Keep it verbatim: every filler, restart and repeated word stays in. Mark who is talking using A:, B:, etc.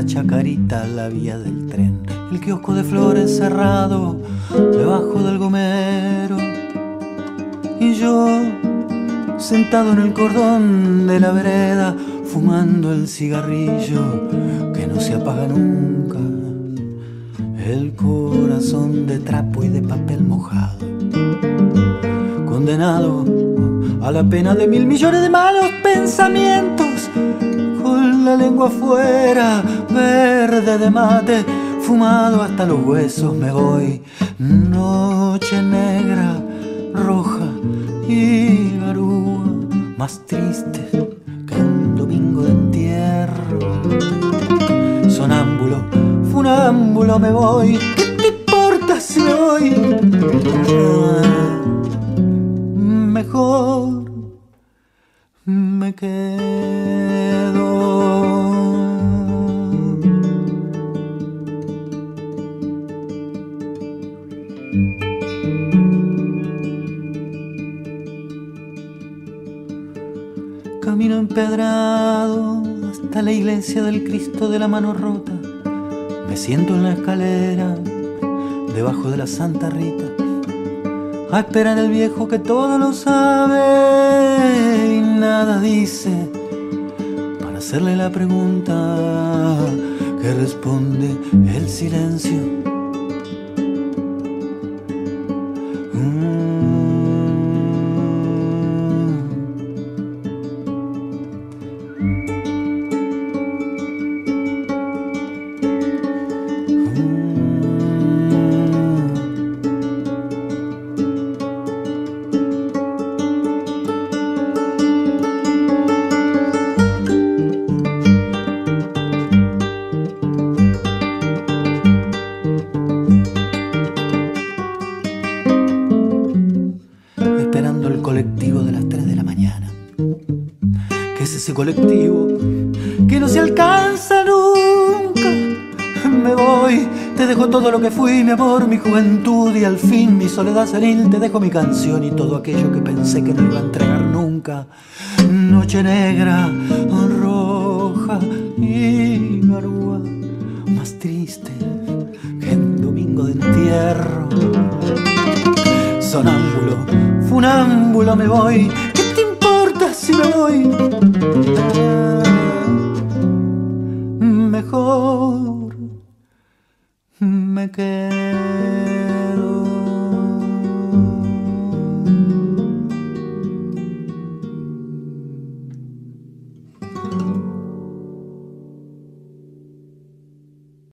A: la chacarita, la vía del tren, el kiosco de flores cerrado debajo del gomero, y yo sentado en el cordón de la vereda fumando el cigarrillo que no se apaga nunca, el corazón de trapo y de papel mojado, condenado a la pena de mil millones de malos pensamientos, con la lengua afuera, verde de mate, fumado hasta los huesos me voy. Noche negra, roja y garúa, más triste que un domingo de entierro. Sonámbulo, funámbulo me voy, ¿qué te importa si me voy? Mejor me quedo. Camino empedrado hasta la iglesia del Cristo de la mano rota. Me siento en la escalera debajo de la Santa Rita a esperar al viejo que todo lo sabe y nada dice, para hacerle la pregunta que responde el silencio. Colectivo que no se alcanza nunca. Me voy, te dejo todo lo que fui, mi amor, mi juventud y al fin mi soledad senil. Te dejo mi canción y todo aquello que pensé que no iba a entregar nunca. Noche negra, roja y garúa, más triste que un domingo de entierro. Sonámbulo, funámbulo me voy, ¿qué te importa si me voy? Mejor me quedo.